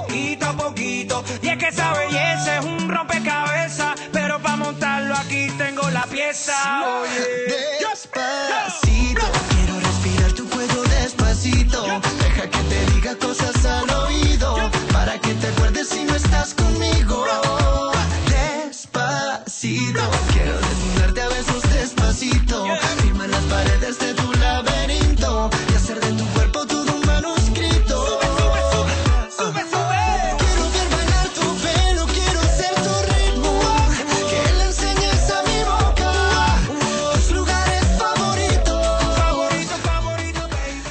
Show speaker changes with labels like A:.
A: poquito a poquito. Y es que esa belleza es un rompecabezas, pero para montarlo aquí tengo la pieza. Oye,
B: despacito, quiero respirar tu cuello despacito. Deja que te diga cosas al oído, para que te acuerdes si no estás conmigo. Despacito, quiero desnudarte a besos despacito. Firma las paredes de tu laberinto y hacer de tu cuerpo todo un manuscrito.
A: sube, sube.
B: Quiero ver bailar tu pelo, quiero ser tu ritmo, que le enseñes a mi boca tus lugares favoritos.
A: Favorito, favorito, baby.